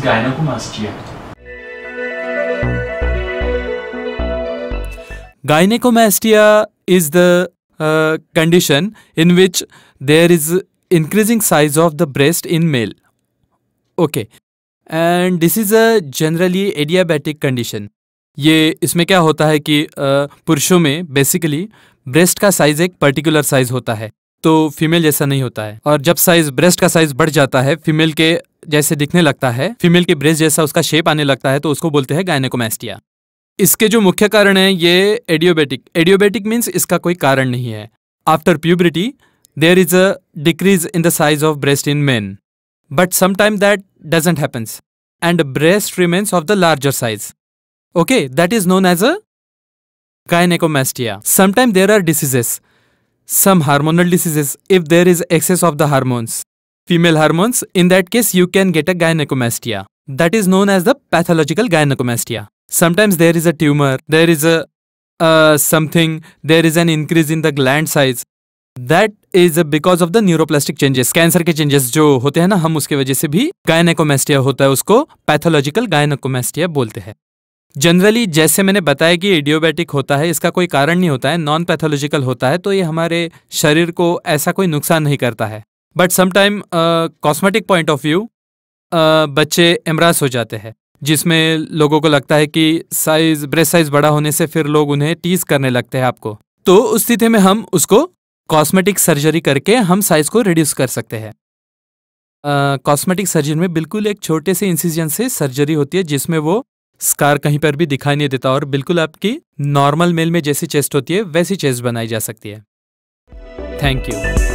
gynecomastia? Gynecomastia is the condition in which there is increasing size of the breast in male. Okay, and this is a generally adiabatic condition. ये इसमें क्या होता है कि पुरुषों में बेसिकली ब्रेस्ट का साइज एक पर्टिकुलर साइज होता है, तो फीमेल जैसा नहीं होता है। और जब साइज ब्रेस्ट का साइज बढ़ जाता है, फीमेल के जैसे दिखने लगता है, फीमेल के ब्रेस्ट जैसा उसका शेप आने लगता है, तो उसको बोलते हैं गायनेकोमास्टिया। इसके जो मुख्य कारण है ये एडियोबैटिक मीन्स इसका कोई कारण नहीं है। After puberty there is a decrease in the size of breast in men, but sometime that doesn't happens and breast remains of the larger size. Okay, that is known as a gynecomastia. Sometimes there are diseases, some hormonal diseases, if there is excess of the hormones, female hormones, in that case you can get a gynecomastia. That is known as the pathological gynecomastia. Sometimes there is a tumor, there is there is an increase in the gland size. That is because of the neuroplastic changes. Cancer के changes जो होते हैं ना, हम उसके वजह से भी gynecomastia होता है, उसको pathological gynecomastia बोलते हैं। जनरली जैसे मैंने बताया कि एडियोबैटिक होता है, इसका कोई कारण नहीं होता है, नॉन पैथोलॉजिकल होता है, तो ये हमारे शरीर को ऐसा कोई नुकसान नहीं करता है। But sometime cosmetic point of view बच्चे एमरास हो जाते हैं, जिसमें लोगों को लगता है कि ब्रेस्ट साइज बड़ा होने से फिर लोग उन्हें टीज करने लगते हैं आपको, तो उस स्थिति में हम उसको कॉस्मेटिक सर्जरी करके हम साइज को रिड्यूस कर सकते हैं। कॉस्मेटिक सर्जरी में बिल्कुल एक छोटे से इंसिजन से सर्जरी होती है, जिसमें वो स्कार कहीं पर भी दिखाई नहीं देता और बिल्कुल आपकी नॉर्मल मेल में जैसी चेस्ट होती है वैसी चेस्ट बनाई जा सकती है। Thank you.